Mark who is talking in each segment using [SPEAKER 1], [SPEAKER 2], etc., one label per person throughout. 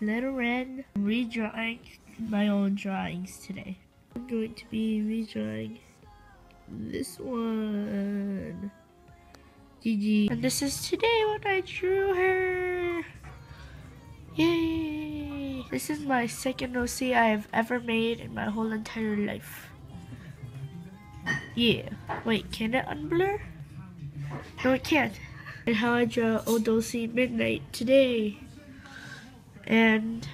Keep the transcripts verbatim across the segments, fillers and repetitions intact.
[SPEAKER 1] Little Red. I'm redrawing my own drawings today. I'm going to be redrawing this one. G G. And this is today when I drew her. Yay! This is my second O C I have ever made in my whole entire life. Yeah. Wait, can it unblur? No, it can't. And how I draw Old O C Midnight today. And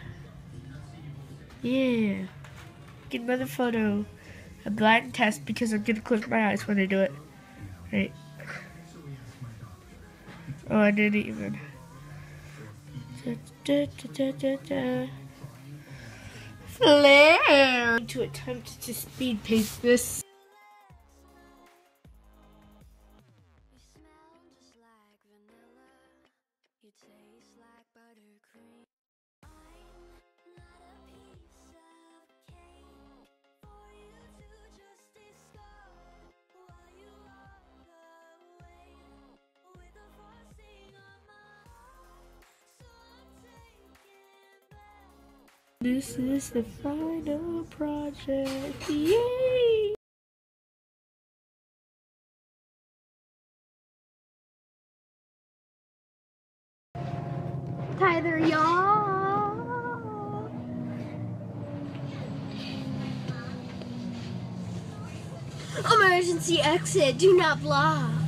[SPEAKER 1] yeah. Get another photo. A blind test because I'm gonna close my eyes when I do it. Right. Oh, I didn't even. Da, da, da, da, da. Flare! To attempt to speed paste this. This is the final project. Yay!
[SPEAKER 2] Hi there, y'all. Emergency exit. Do not block.